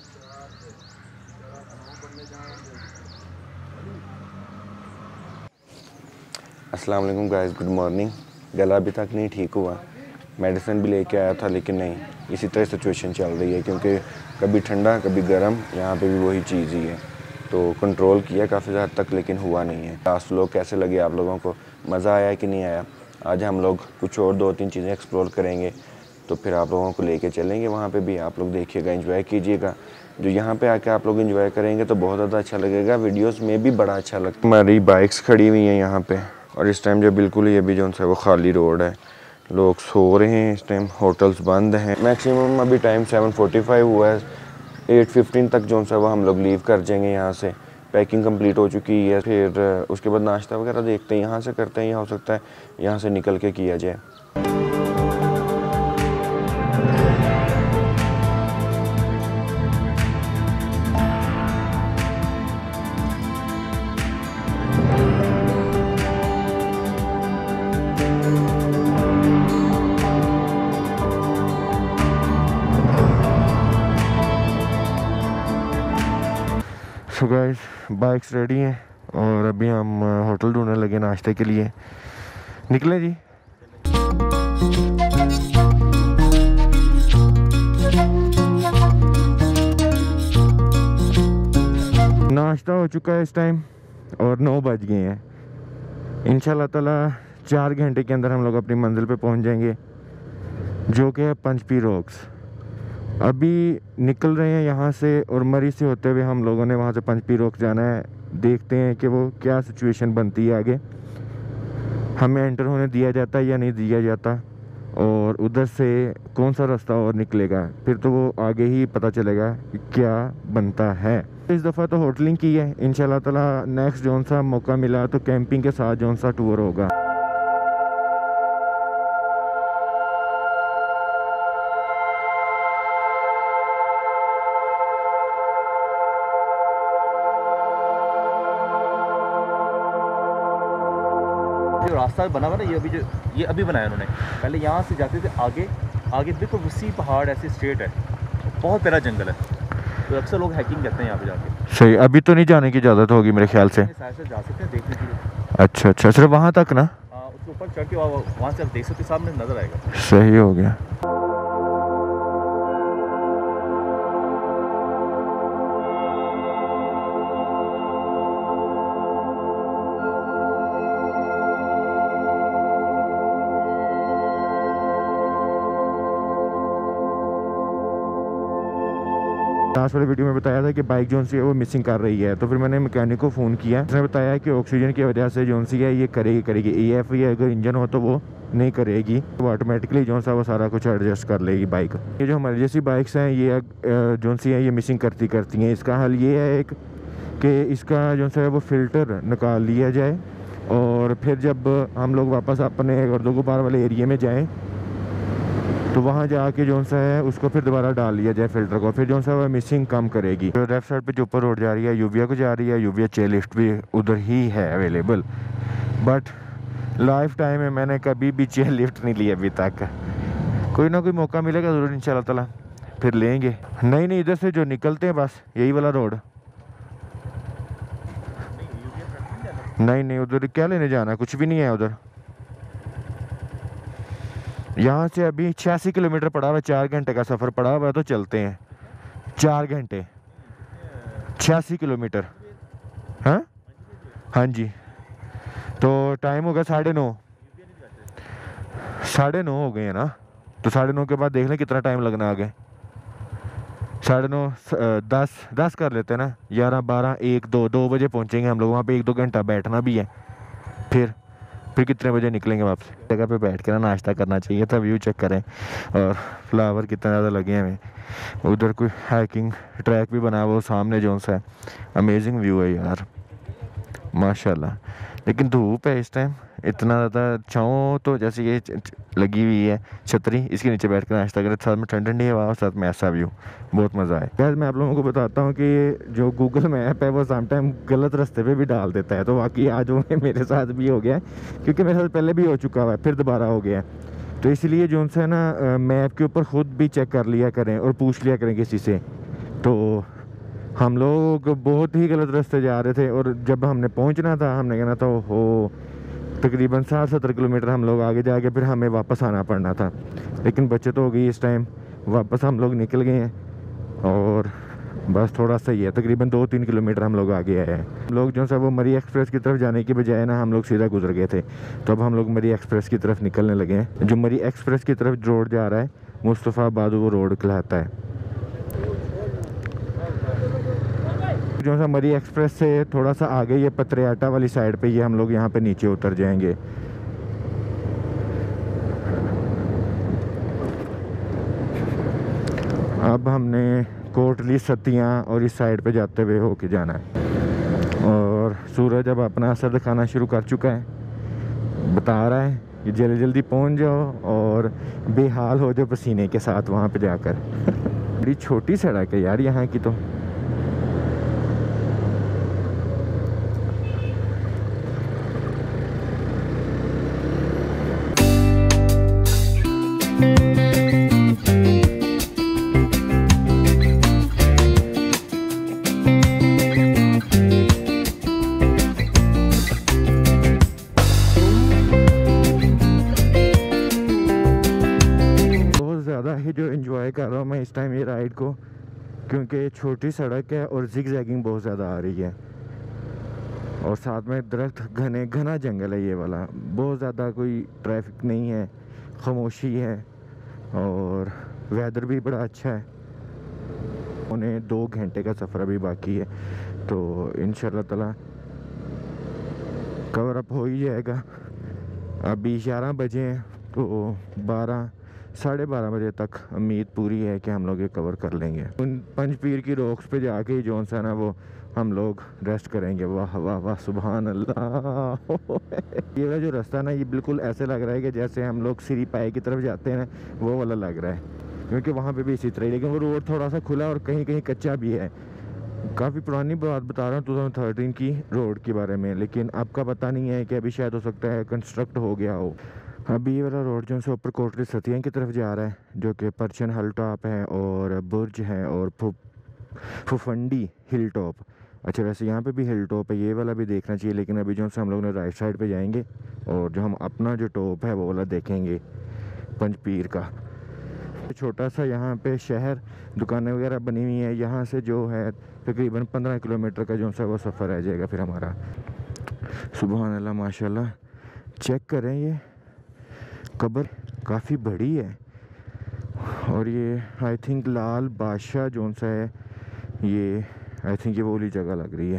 अस्सलाम वालेकुम guys, good morning. गला अभी तक नहीं ठीक हुआ, मेडिसिन भी लेके आया था लेकिन नहीं, इसी तरह सिचुएशन चल रही है क्योंकि कभी ठंडा कभी गर्म, यहाँ पे भी वही चीज़ ही है। तो कंट्रोल किया काफ़ी हद तक लेकिन हुआ नहीं है। लास्ट व्लॉग कैसे लगे आप लोगों को, मज़ा आया कि नहीं आया? आज हम लोग कुछ और 2-3 चीज़ें एक्सप्लोर करेंगे, तो फिर आप लोगों को लेके चलेंगे वहाँ पे भी। आप लोग देखिएगा, एंजॉय कीजिएगा। जो यहाँ पे आके आप लोग एंजॉय करेंगे तो बहुत ज़्यादा अच्छा लगेगा, वीडियोस में भी बड़ा अच्छा लगता है। हमारी बाइक्स खड़ी हुई हैं यहाँ पे, और इस टाइम जो बिल्कुल ही अभी जो है वो खाली रोड है, लोग सो रहे हैं इस टाइम, होटल्स बंद हैं। मैक्सिमम अभी टाइम 7:45 हुआ है, 8:15 तक जो है वो हम लोग लीव कर जाएंगे यहाँ से। पैकिंग कंप्लीट हो चुकी है, फिर उसके बाद नाश्ता वगैरह देखते हैं, यहाँ से करते हैं या हो सकता है यहाँ से निकल के किया जाए। सो गाइस, बाइक्स रेडी हैं और अभी हम होटल ढूंढने लगे नाश्ते के लिए। निकले जी। नाश्ता हो चुका है इस टाइम और 9 बज गए हैं। इंशाल्लाह ताला 4 घंटे के अंदर हम लोग अपनी मंजिल पे पहुंच जाएंगे, जो कि है पंचपी रॉक्स। अभी निकल रहे हैं यहाँ से और मरी से होते हुए हम लोगों ने वहाँ से पंचपी रॉक जाना है। देखते हैं कि वो क्या सिचुएशन बनती है आगे, हमें एंटर होने दिया जाता है या नहीं दिया जाता, और उधर से कौन सा रास्ता और निकलेगा, फिर तो वो आगे ही पता चलेगा कि क्या बनता है। इस दफ़ा तो होटलिंग की है, इंशाल्लाह ताला नेक्स्ट जौन सा मौका मिला तो कैंपिंग के साथ जौन सा टूर होगा। जो रास्ता बना हुआ ना, ये अभी बनाया उन्होंने। पहले यहाँ से जाते थे आगे आगे, बिल्कुल उसी पहाड़ ऐसे स्ट्रेट है, बहुत प्यारा जंगल है। तो अक्सर लोग हाइकिंग करते हैं यहाँ पे जाके। सही, अभी तो नहीं जाने की इजाज़त होगी मेरे ख्याल से। शायद से जा सकते हैं देखने के लिए। अच्छा अच्छा, सिर्फ वहाँ तक ना? हाँ, उसके ऊपर चढ़ के वहाँ से आप देख सकते, सामने नज़र आएगा। सही हो गया। लास्ट वाले वीडियो में बताया था कि बाइक जोन सी है वो मिसिंग कर रही है, तो फिर मैंने मैकेनिक को फ़ोन किया। उसने बताया कि ऑक्सीजन की वजह से जोन सी है ये करेगी EF या अगर इंजन हो तो वो नहीं करेगी, वो ऑटोमेटिकली जोन सा वो सारा कुछ एडजस्ट कर लेगी बाइक। ये जो हमारी जैसी बाइक्स हैं ये जोन सी है ये मिसिंग करती हैं। इसका हल ये है एक कि इसका जो सा है वो फ़िल्टर निकाल लिया जाए, और फिर जब हम लोग वापस अपने गर्दोगुबार वाले एरिए में जाएँ तो वहाँ जाके जो सा है उसको फिर दोबारा डाल लिया जाए फ़िल्टर को, फिर जो सा है मिसिंग कम करेगी। तो लेफ्ट साइड पे जो ऊपर रोड जा रही है यूविया को जा रही है, यूविया चेयर लिफ्ट भी उधर ही है अवेलेबल, बट लाइफ टाइम में मैंने कभी भी चेयर लिफ्ट नहीं ली अभी तक। कोई ना कोई मौका मिलेगा ज़रूर इंशाल्लाह ताला फिर लेंगे। नहीं, इधर से जो निकलते हैं बस यही वाला रोड। नहीं, उधर क्या लेने जाना, कुछ भी नहीं है उधर। यहाँ से अभी 86 किलोमीटर पड़ा हुआ है, 4 घंटे का सफ़र पड़ा हुआ है, तो चलते हैं 4 घंटे 86 किलोमीटर। हाँ जी, तो टाइम हो गया 9:30। 9:30 हो गए हैं ना, तो 9:30 के बाद देख लें कितना टाइम लगना आगे। 9:30 10 कर लेते हैं ना, 11 12 1 2 बजे पहुँचेंगे हम लोग वहाँ पे। 1-2 घंटा बैठना भी है, फिर कितने बजे निकलेंगे वापस। जगह पे बैठ के ना नाश्ता करना चाहिए था। व्यू चेक करें, और फ्लावर कितना ज़्यादा लगे हैं हमें। उधर कोई हाइकिंग ट्रैक भी बना हुआ सामने जो सा है, अमेजिंग व्यू है यार माशाल्लाह। लेकिन धूप है इस टाइम, इतना ज़्यादा छाँव तो जैसे ये लगी हुई है छतरी, इसके नीचे बैठ कर नाश्ता करें, साथ में ठंडी ठंडी हवा और साथ में ऐसा व्यू, बहुत मज़ा आए। खैर मैं आप लोगों को बताता हूँ कि जो गूगल मैप है वो समटाइम गलत रास्ते पे भी डाल देता है, तो वाकई आज वो मेरे साथ भी हो गया है, क्योंकि मेरे साथ पहले भी हो चुका हुआ है, फिर दोबारा हो गया है। तो इसलिए जो उनसे ना मैप के ऊपर ख़ुद भी चेक कर लिया करें और पूछ लिया करें किसी से, तो हम लोग बहुत ही गलत रास्ते जा रहे थे, और जब हमने पहुंचना था हमने कहना था हो तकरीबन 60-70 किलोमीटर हम लोग आगे जाके फिर हमें वापस आना पड़ना था, लेकिन बचत हो गई इस टाइम, वापस हम लोग निकल गए हैं। और बस थोड़ा सा ही है, तकरीबन 2-3 किलोमीटर हम लोग आगे आए हैं। हम लोग जो सा वो मरी एक्सप्रेस की तरफ जाने की बजाय ना हम लोग सीधा गुजर गए थे, तो अब हम लोग मरी एक्सप्रेस की तरफ निकलने लगे हैं। जो मरी एक्सप्रेस की तरफ रोड जा रहा है मुस्तफ़ाबाद वो रोड कहलाता है। जो सा मरी एक्सप्रेस से थोड़ा सा आगे ये पत्रियाटा वाली साइड पे ये हम लोग यहाँ पे नीचे उतर जाएंगे। अब हमने कोटली सतियाँ और इस साइड पे जाते हुए होके जाना है, और सूरज अब अपना असर दिखाना शुरू कर चुका है, बता रहा है कि जल्दी जल्दी पहुंच जाओ और बेहाल हो जाओ पसीने के साथ वहाँ पे जाकर। बड़ी छोटी सड़क है यार यहाँ की तो। जो एंजॉय कर रहा हूँ मैं इस टाइम ये राइड को, क्योंकि छोटी सड़क है और जिग जैगिंग बहुत ज़्यादा आ रही है, और साथ में दरख्त घना जंगल है ये वाला, बहुत ज़्यादा कोई ट्रैफिक नहीं है, खामोशी है, और वेदर भी बड़ा अच्छा है। उन्हें 2 घंटे का सफ़र अभी बाकी है, तो इंशाल्लाह ताला कवर अप हो ही जाएगा। अभी 11 बजे हैं, तो 12-12:30 बजे तक उम्मीद पूरी है कि हम लोग ये कवर कर लेंगे। उन पंजपीर की रोक्स पे जाके जौन सा ना वो हम लोग रेस्ट करेंगे। वाह वाह वाह सुभान अल्लाह। ये वाला जो रास्ता ना ये बिल्कुल ऐसे लग रहा है कि जैसे हम लोग सिरी पाए की तरफ जाते हैं ना, वो वाला लग रहा है, क्योंकि वहाँ पे भी इसी तरह, लेकिन वो रोड थोड़ा सा खुला और कहीं कहीं कच्चा भी है। काफ़ी पुरानी बात बता रहा हूँ 2013 की रोड के बारे में, लेकिन आपका पता नहीं है कि अभी शायद हो सकता है कंस्ट्रक्ट हो गया हो। अभी ये वाला रोड जो है ऊपर कोटली सतियाँ की तरफ जा रहा है, जो कि परचन हिल टॉप है और बुर्ज है और फुफंडी हिल टॉप। अच्छा वैसे यहाँ पे भी हिल टॉप है, ये वाला भी देखना चाहिए, लेकिन अभी जो से हम लोग ने राइट साइड पे जाएंगे और जो हम अपना जो टॉप है वो वाला देखेंगे पंजपीर का। छोटा सा यहाँ पे शहर, दुकानें वगैरह बनी हुई हैं, यहाँ से जो है तकरीबन 15 किलोमीटर का जो सा वो सफ़र रह जाएगा फिर हमारा। सुभान अल्लाह माशाल्लाह। चेक करें ये कब्र काफ़ी बड़ी है, और ये आई थिंक लाल बादशाह जो सा है, ये आई थिंक ये वो वाली जगह लग रही है।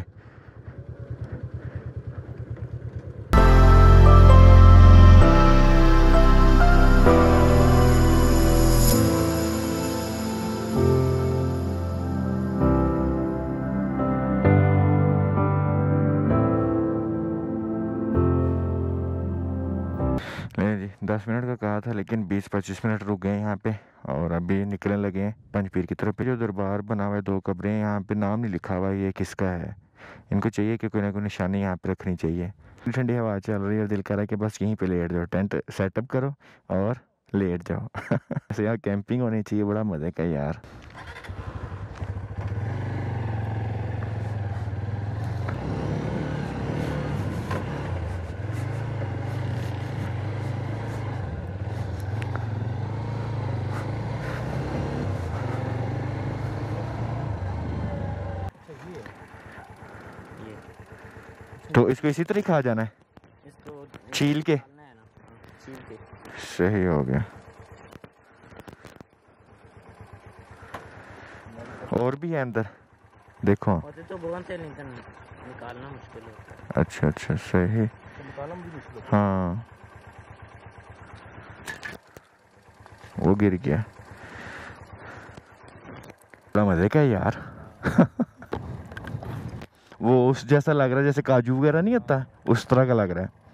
नहीं जी 10 मिनट का कहा था, लेकिन 20-25 मिनट रुक गए यहाँ पे, और अभी निकलने लगे हैं पंजपीर की तरफ। जो दरबार बना हुआ है 2 कब्रें, यहाँ पे नाम नहीं लिखा हुआ ये किसका है। इनको चाहिए कि कोई ना कोई निशानी यहाँ पे रखनी चाहिए। ठंडी हवा चल रही है और दिल कर रहा है कि बस यहीं पे लेट जाओ, टेंट सेटअप करो और लेट जाओ। ऐसे यहाँ कैंपिंग होनी चाहिए, बड़ा मज़े का यार। तो इसको इसी तरह खा जाना है, इसको छील के। डालना है ना, छील के। सही हो गया। और भी है अंदर देखो। और तो भवन से निकालना मुश्किल होता है। अच्छा अच्छा सही। निकालना भी मुश्किल है। हाँ वो गिर गया। बड़ा मजे का है यार। वो उस जैसा लग रहा है जैसे काजू वगैरह नहीं होता, उस तरह का लग रहा है।